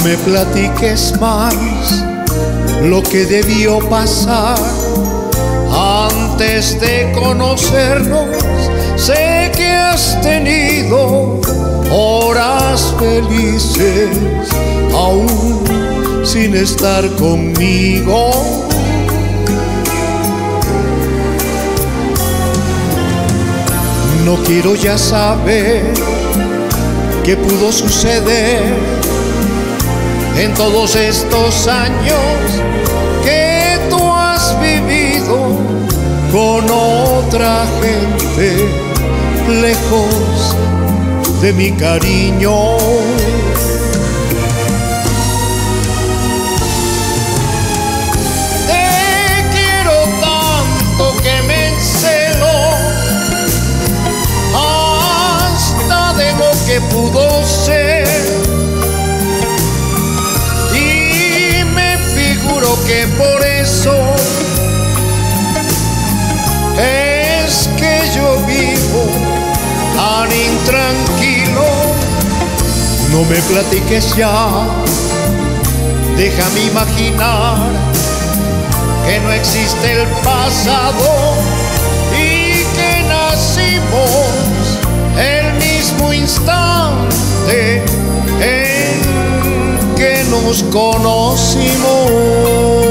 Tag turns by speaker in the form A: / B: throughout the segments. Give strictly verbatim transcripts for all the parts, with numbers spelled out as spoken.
A: me platiques más lo que debió pasar antes de conocernos. Sé que has tenido horas felices aún sin estar conmigo. No quiero ya saber qué pudo suceder en todos estos años que tú has vivido con otra gente, lejos de mi cariño. Te quiero tanto que me encelo hasta de lo que pudo ser, y me figuro que por eso es que yo vivo tan intranquilo. No me platiques ya, déjame imaginar que no existe el pasado y que nacimos el mismo instante en que nos conocimos.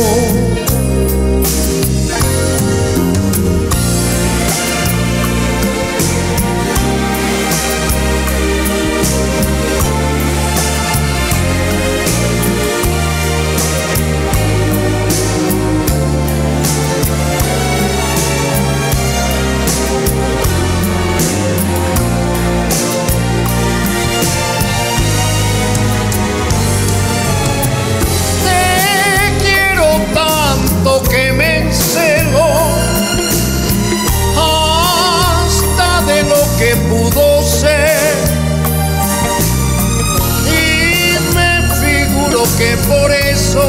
A: Que me encelo hasta de lo que pudo ser, y me figuro que por eso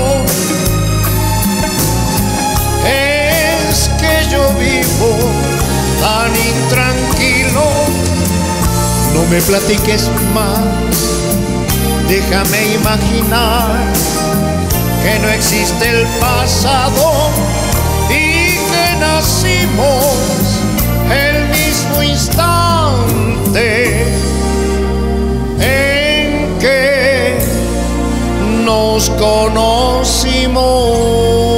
A: es que yo vivo tan intranquilo. No me platiques más, déjame imaginar que no existe el pasado y que nacimos el mismo instante en que nos conocimos.